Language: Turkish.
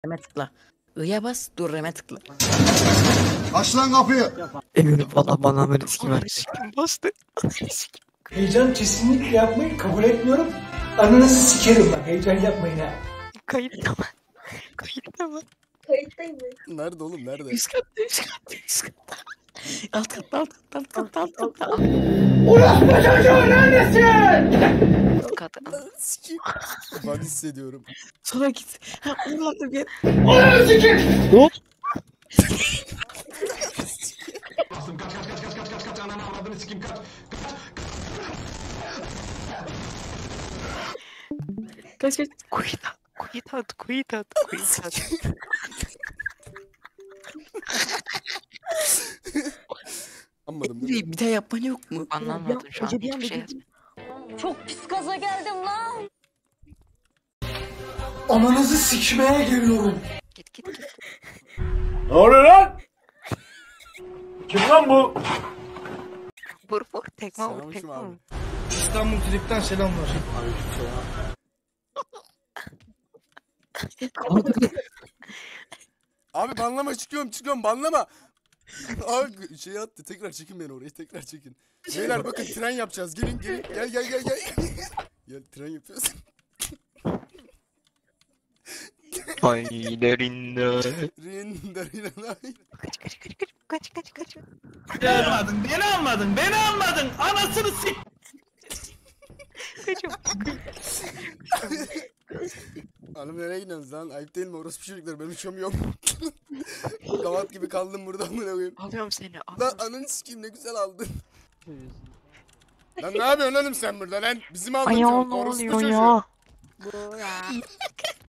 Reme tıkla. I'ya bas, dur reme tıkla. Aç lan kapıyı. Eminim valla bana böyle sikim var. Bastı. Heyecan kesinlikle yapmayı kabul etmiyorum. Ananızı sikerim bak. Heyecan yapmayın ha. Kayıtta mı? Kayıtta mı? Kayıttayım ben. Nerede oğlum nerede? Üst katta, üst katta, üst katta. Alt katta, alt katta, alt katta, alt katta. Orospu çocuğu neredesin? Alt katta. Sikeyim. Ben hissediyorum. Sola git. Ha, oralarda gel. Ananı sikerim. Kaç kaç. Kuyut at, kuyut at, kuyut at. Anladım değil mi? Bir daha yapman yok mu? Anlamadım şu an Hoca bir hiçbir anda şey. dedi. Çok pis gaza geldim lan. Ananızı sikmeye geliyorum. Git git git. Ne oluyor lan? Kim lan bu? Vur vur tekme vur Selamünaleyküm tekme abi. vur. İstanbul Trip'ten selamlar. Abi banlama çıkıyorum banlama. Abi şey attı tekrar çekin beni oraya tekrar çekin. Beyler bakın tren yapacağız gelin gel. Gel tren yapıyoruz. Haylerinde. Rindarinanay. Kaç kaç kaç kaç kaç kaç kaç. Beni almadın. Anasını sik. Hanım nereye gidiyorsunuz lan? Ayıp değil mi orospu çocuklar ben uçamıyorum. Gavat gibi kaldım burada amına koyayım. Alıyorum seni. Lan Alıyorum. ananı sikeyim ne güzel aldın. Lan ne yapıyorsun oğlum sen burada lan? Bizim aldın Ay sen ne orospu oluyor çocuğu. ya?